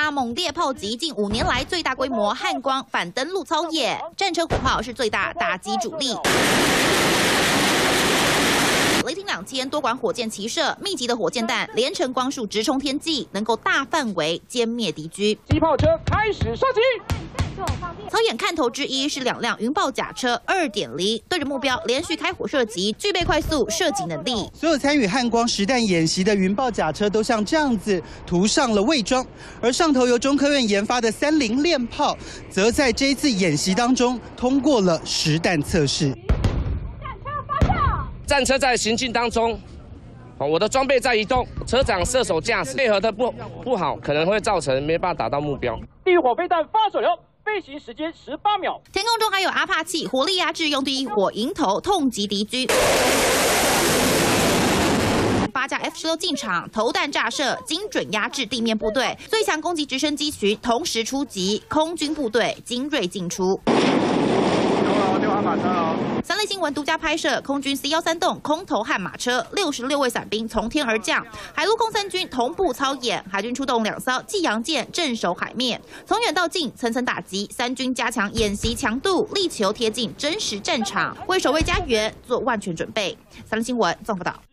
架猛烈炮击，近5年来最大规模汉光反登陆操演。战车虎炮是最大打击主力。 雷霆2000多管火箭齐射，密集的火箭弹连成光束直冲天际，能够大范围歼灭敌军。 机炮车开始射击。 操演看头之一是2辆云豹甲车2.0，对着目标连续开火射击，具备快速射击能力。 所有参与汉光实弹演习的云豹甲车都像这样子涂上了伪装，而上头由中科院研发的30链炮，则在这一次演习当中通过了实弹测试。 战车在行进当中。 我的装备在移动，车长、射手驾驶配合的不好，可能会造成没办法达到目标。 地狱火飞弹发射了，飞行时间18秒。 天空中还有阿帕契火力压制，用第一火迎头痛击敌军。8架 F-16进场，投弹炸射，精准压制地面部队。最强攻击直升机群同时出击，空军部队精锐进出。 三立新闻独家拍摄，空军 C-13洞空投悍马车，66位伞兵从天而降，海陆空3军同步操演，海军出动2艘济阳舰镇守海面，从远到近层层打击，3军加强演习强度，力求贴近真实战场，为守卫家园做万全准备。三立新闻综合报道。